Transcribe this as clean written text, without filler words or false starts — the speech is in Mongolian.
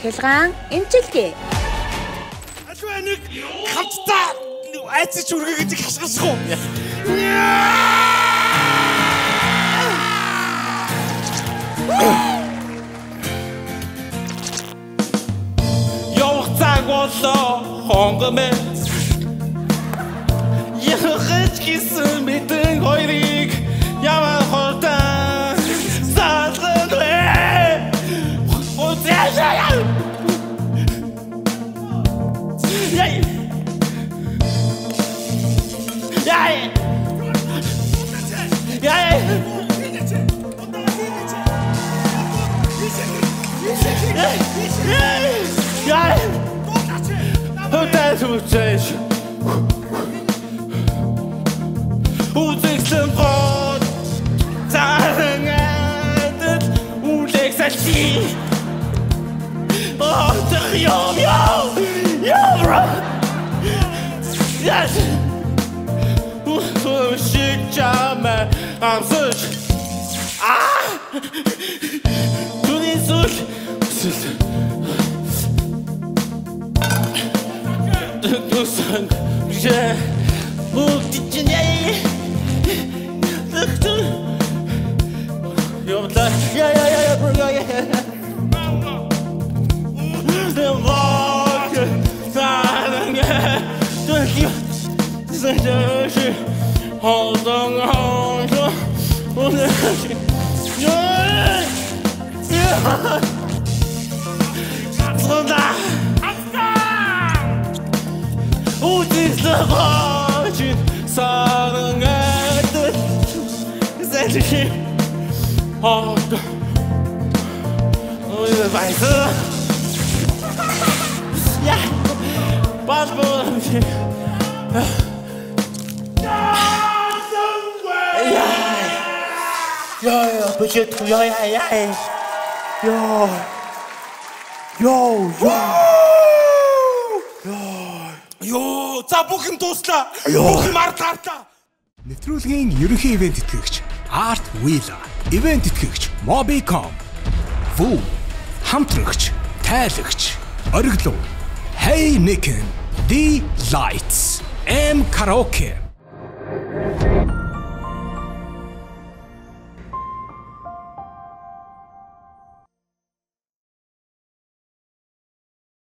цахилгаан эмчилгээ. Альва нэг хамтдаа айцч үргэгээд хашгасах уу? Явах цаг болоо хонгомэс. Яхаж гисэн мэдэн хоёрыг ямар хурдан саалсан вэ? Яй! Яй! Яй! Яй! Hotel hotel. Үзэгсэн гол цаангаад үлэхсэлчи. Oh, yo, bro. Yes. Oh, shit, man. I'm such. Ah. Do this such. Do some. Yeah. Oh, did you know? Yeah, bro. Yeah. Yo, за бүхэн дуслаа. Бүхэн мар таарлаа. Нэвтрүүлгийн ерөнхий ивент тэтгэгч Art Wheel, ивент тэтгэгч mobicom, Хамтрагч, Taiлагch, Orgiluun, Heineken, Tailagch, Karaoke